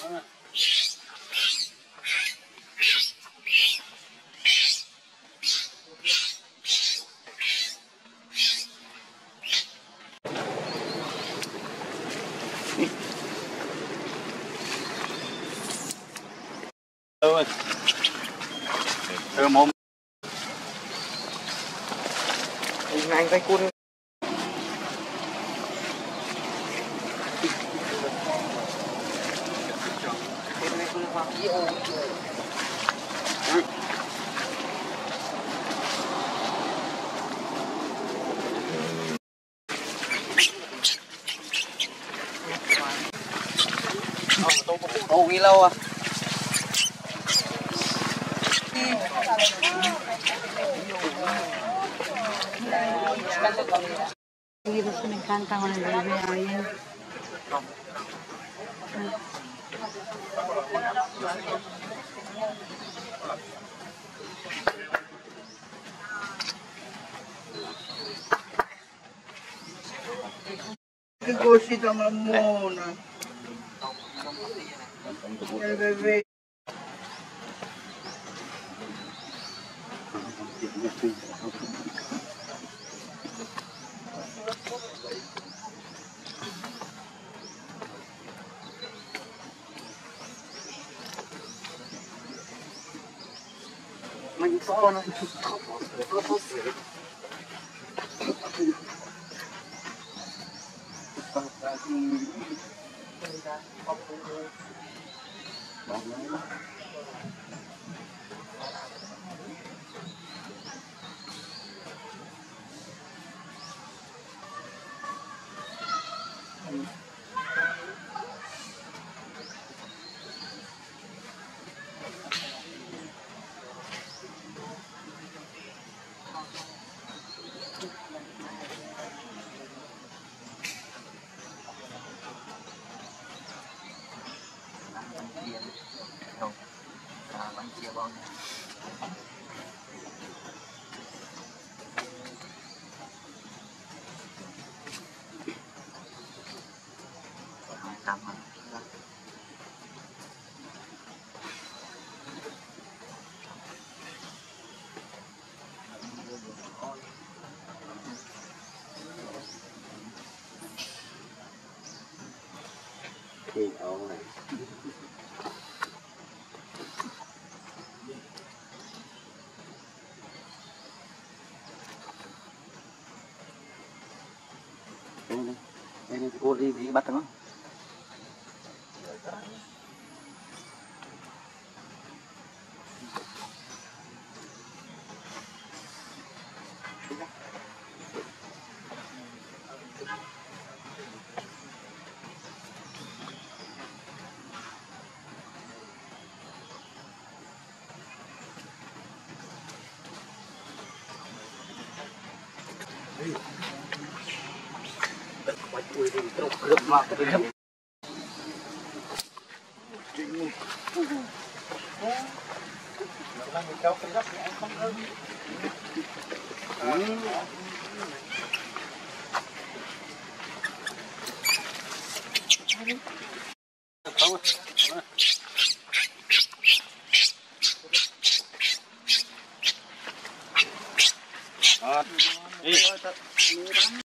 Mồm anh tay cun ô ghi lâu à. Libros me encantan con el bebé ahí. qué cosita más mona. El bebé. Mình to nó bánh chia bao nhiêu tầm thì ổn này. Đây cô đi bắt nó. Ui đi trục rực mà cái rực. Là mình kéo cái rắc này không hơn.